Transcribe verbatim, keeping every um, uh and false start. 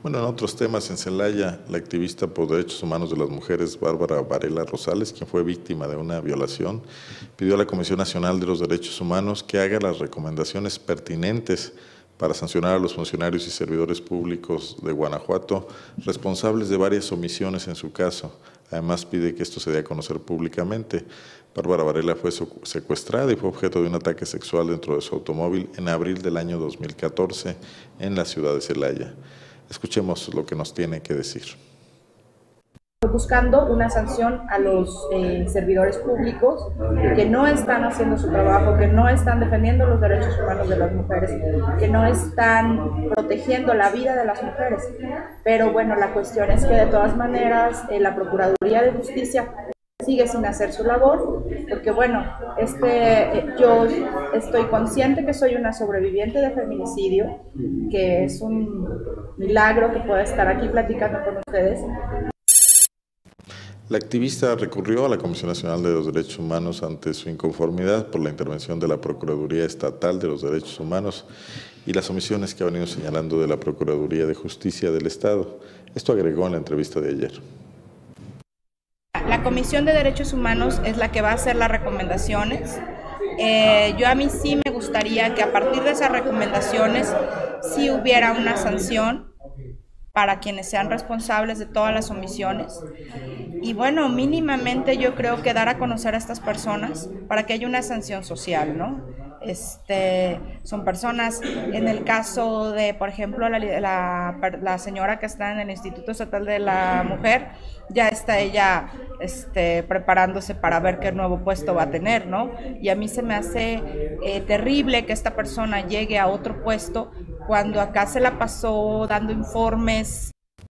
Bueno, en otros temas, en Celaya, la activista por derechos humanos de las mujeres, Bárbara Varela Rosales, quien fue víctima de una violación, pidió a la Comisión Nacional de los Derechos Humanos que haga las recomendaciones pertinentes para sancionar a los funcionarios y servidores públicos de Guanajuato responsables de varias omisiones en su caso. Además, pide que esto se dé a conocer públicamente. Bárbara Varela fue secuestrada y fue objeto de un ataque sexual dentro de su automóvil en abril del año dos mil catorce en la ciudad de Celaya. Escuchemos lo que nos tiene que decir. Buscando una sanción a los eh, servidores públicos que no están haciendo su trabajo, que no están defendiendo los derechos humanos de las mujeres, que no están protegiendo la vida de las mujeres. Pero bueno, la cuestión es que de todas maneras eh, la Procuraduría de Justicia sigue sin hacer su labor, porque bueno, este, eh, yo estoy consciente que soy una sobreviviente de feminicidio, que es un milagro que pueda estar aquí platicando con ustedes. La activista recurrió a la Comisión Nacional de los Derechos Humanos ante su inconformidad por la intervención de la Procuraduría Estatal de los Derechos Humanos y las omisiones que ha venido señalando de la Procuraduría de Justicia del Estado. Esto agregó en la entrevista de ayer. La Comisión de Derechos Humanos es la que va a hacer las recomendaciones. Eh, yo a mí sí me gustaría que a partir de esas recomendaciones sí hubiera una sanción para quienes sean responsables de todas las omisiones. Y bueno, mínimamente yo creo que dar a conocer a estas personas para que haya una sanción social, ¿no? Este, son personas, en el caso de, por ejemplo, la, la, la señora que está en el Instituto Estatal de la Mujer, ya está ella este, preparándose para ver qué nuevo puesto va a tener, ¿no? Y a mí se me hace eh, terrible que esta persona llegue a otro puesto cuando acá se la pasó dando informes